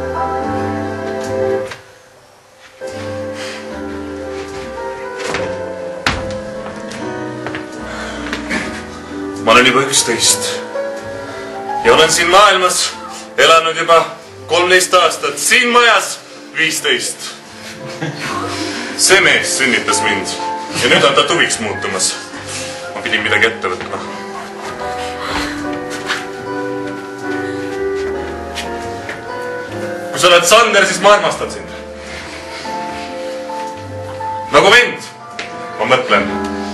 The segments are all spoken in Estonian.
Ma olen juba 11 ja olen siin maailmas elanud juba 13 aastat, siin majas 15. See mees sünnitas mind ja nüüd on ta tuviks muutumas. Ma pidin midagi ette võtma. Kui sa oled Sander, siis ma armastan sind. Nagu vend, ma mõtlen.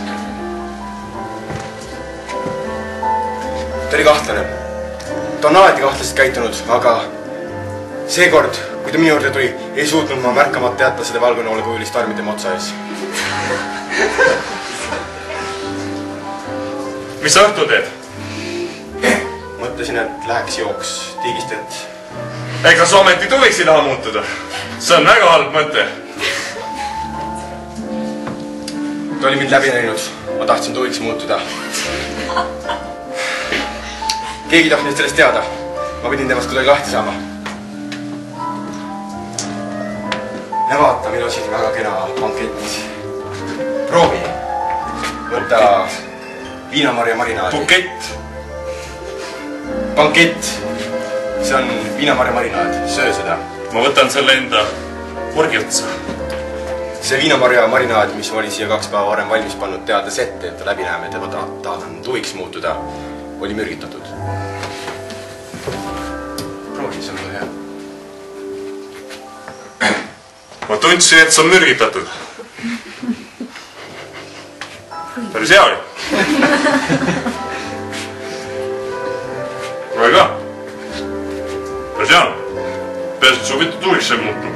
Ta oli kahtlane. Ta on alati kahtlaselt käitunud, aga seekord, kui ta minu juurde tuli, ei suutnud ma märkamata jätta seda valgunoolikujulist armi tema otsa ees. Mis sa õhtu teed? Mõtlesin, et läheks jooks tiigist, et... Ega sa ometi tuviks ei taha muutuda. See on väga halb mõte. Ta oli mind läbi näinud. Ma tahtsin tuviks muutuda. Keegi tahtnud sellest teada. Ma pidin temast kuidagi lahti saama. Ja vaata, meil on siin väga kena bankett. Proovi. Võta viinamarja marinaadi. Bukett. Bankett. See on viinamarja marinaad. Söö seda. Ma võtan selle enda purgi otsa. See viinamarja marinaad, mis oli siia 2 päeva varem valmis pannud teades ette, et ta läbi näeme, et ma tahan tuviks muutuda, oli mürgitatud. Proovi, see on väga hea. Ma tundsin, et see on mürgitatud. Päris hea oli. Proove ka. Päris hea. Peas, et su võtta tuviks ei muutu.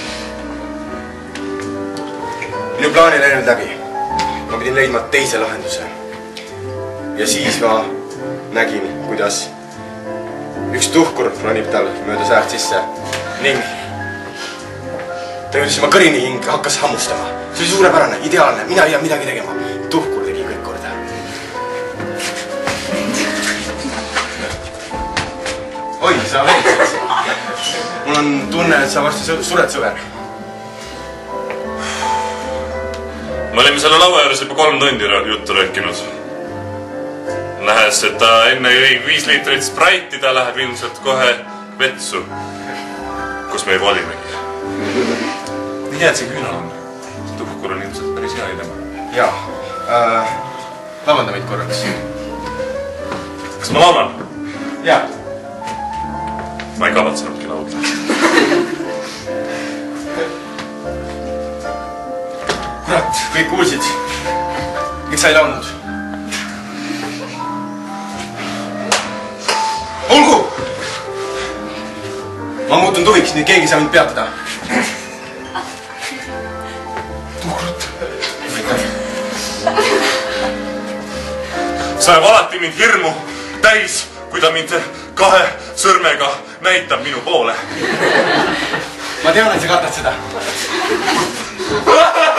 Minu plaan ei läinud läbi. Ma pidin leidma teise lahenduse. Ja siis ma nägin, kuidas üks tuhkur ronib tal mööda säärt sisse ning ta jõudis oma kõrini hing hakkas hammustama. See oli suurepärane, ideaalne, mina ei jää midagi tegema. Tuhkur tegi kõik korda. Oi, sa veetsid. Mul on tunne, et sa varsti sured, sõber. Me olime selle laua juures juba 3 tundi juttu rääkinud. Nähes, et ta enne jõi 5 liitrit spraiti, ta läheb ilmselt kohe vetsu, kus me juba olimegi. Nii hea, et see küünal on. Tuhkur on ilmselt päris hea idema. Jaa. Vabanda meid korraks. Kas ma laulan? Jaa. Ma ei kavatsenudki laulda. Kurat, kõik kuulsid. Miks sa ei laulnud? Olgu! Ma muutun tuviks, nii keegi saa mind peatada. Tuhrut. Sa jääb alati mind hirmu täis, kui ta mind 2 sõrmega näitab minu poole. Ma tean, et sa kartad seda.